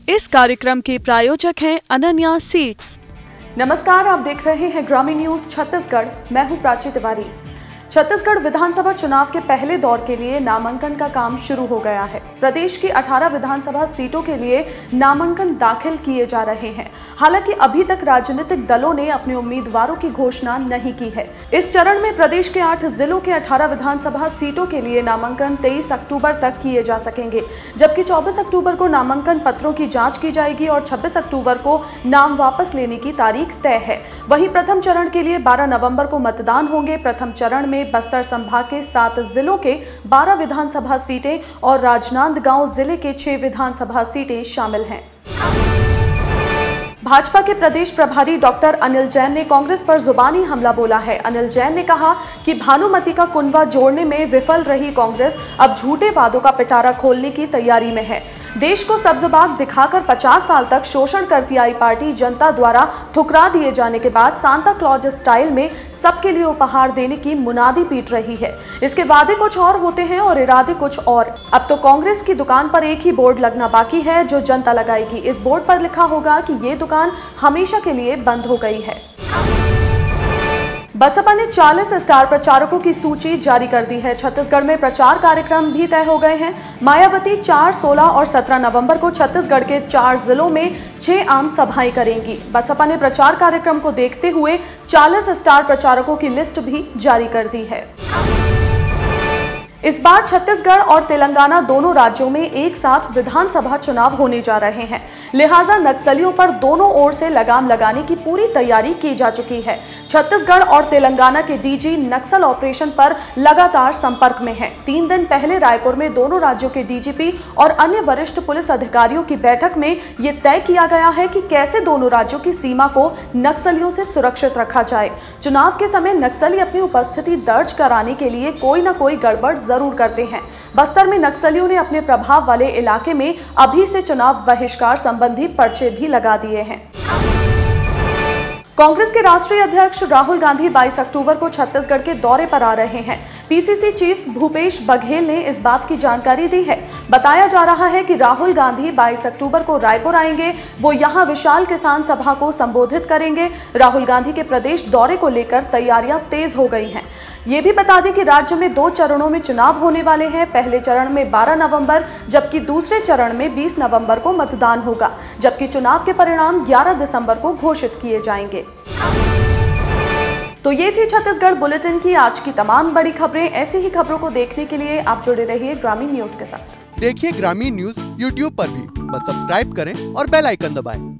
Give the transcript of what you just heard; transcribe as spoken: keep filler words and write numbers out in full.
इस कार्यक्रम के प्रायोजक हैं अनन्या सीड्स। नमस्कार, आप देख रहे हैं ग्रामीण न्यूज छत्तीसगढ़। मैं हूं प्राची तिवारी। छत्तीसगढ़ विधानसभा चुनाव के पहले दौर के लिए नामांकन का काम शुरू हो गया है। प्रदेश की अठारह विधानसभा सीटों के लिए नामांकन दाखिल किए जा रहे हैं। हालांकि अभी तक राजनीतिक दलों ने अपने उम्मीदवारों की घोषणा नहीं की है। इस चरण में प्रदेश के आठ जिलों के अठारह विधानसभा सीटों के लिए नामांकन तेईस अक्टूबर तक किए जा सकेंगे, जबकि चौबीस अक्टूबर को नामांकन पत्रों की जाँच की जाएगी और छब्बीस अक्टूबर को नाम वापस लेने की तारीख तय है। वहीं प्रथम चरण के लिए बारह नवम्बर को मतदान होंगे। प्रथम चरण में बस्तर संभाग के सात जिलों के बारह विधानसभा सीटें और राजनांदगांव जिले के छह विधानसभा सीटें शामिल हैं। भाजपा के प्रदेश प्रभारी डॉक्टर अनिल जैन ने कांग्रेस पर जुबानी हमला बोला है। अनिल जैन ने कहा कि भानुमति का कुनबा जोड़ने में विफल रही कांग्रेस अब झूठे वादों का पिटारा खोलने की तैयारी में है। देश को सब्ज-बाग दिखाकर पचास साल तक शोषण करती आई पार्टी जनता द्वारा ठुकरा दिए जाने के बाद सांता क्लॉज स्टाइल में सबके लिए उपहार देने की मुनादी पीट रही है। इसके वादे कुछ और होते हैं और इरादे कुछ और। अब तो कांग्रेस की दुकान पर एक ही बोर्ड लगना बाकी है जो जनता लगाएगी। इस बोर्ड पर लिखा होगा कि ये दुकान हमेशा के लिए बंद हो गई है। बसपा ने चालीस स्टार प्रचारकों की सूची जारी कर दी है। छत्तीसगढ़ में प्रचार कार्यक्रम भी तय हो गए हैं। मायावती चार, सोलह और सत्रह नवंबर को छत्तीसगढ़ के चार जिलों में छह आम सभाएं करेंगी। बसपा ने प्रचार कार्यक्रम को देखते हुए चालीस स्टार प्रचारकों की लिस्ट भी जारी कर दी है। इस बार छत्तीसगढ़ और तेलंगाना दोनों राज्यों में एक साथ विधानसभा चुनाव होने जा रहे हैं, लिहाजा नक्सलियों पर दोनों ओर से लगाम लगाने की पूरी तैयारी की जा चुकी है। छत्तीसगढ़ और तेलंगाना के डीजी नक्सल ऑपरेशन पर लगातार संपर्क में हैं। तीन दिन पहले रायपुर में दोनों राज्यों के डीजीपी और अन्य वरिष्ठ पुलिस अधिकारियों की बैठक में ये तय किया गया है कि कैसे दोनों राज्यों की सीमा को नक्सलियों से सुरक्षित रखा जाए। चुनाव के समय नक्सली अपनी उपस्थिति दर्ज कराने के लिए कोई न कोई गड़बड़ जरूर करते हैं। बस्तर में नक्सलियों ने अपने प्रभाव वाले इलाके में अभी से चुनाव बहिष्कार संबंधी पर्चे भी लगा दिए हैं। कांग्रेस के राष्ट्रीय अध्यक्ष राहुल गांधी बाईस अक्टूबर को छत्तीसगढ़ के दौरे पर आ रहे हैं। पीसीसी चीफ भूपेश बघेल ने इस बात की जानकारी दी है। बताया जा रहा है कि राहुल गांधी बाईस अक्टूबर को रायपुर आएंगे। वो यहां विशाल किसान सभा को संबोधित करेंगे। राहुल गांधी के प्रदेश दौरे को लेकर तैयारियां तेज हो गई हैं। ये भी बता दें कि राज्य में दो चरणों में चुनाव होने वाले हैं। पहले चरण में बारह नवंबर जबकि दूसरे चरण में बीस नवंबर को मतदान होगा, जबकि चुनाव के परिणाम ग्यारह दिसंबर को घोषित किए जाएंगे। तो ये थी छत्तीसगढ़ बुलेटिन की आज की तमाम बड़ी खबरें। ऐसी ही खबरों को देखने के लिए आप जुड़े रहिए ग्रामीण न्यूज के साथ। देखिए ग्रामीण न्यूज यूट्यूब पर भी, बस सब्सक्राइब करें और बेल आइकन दबाएं।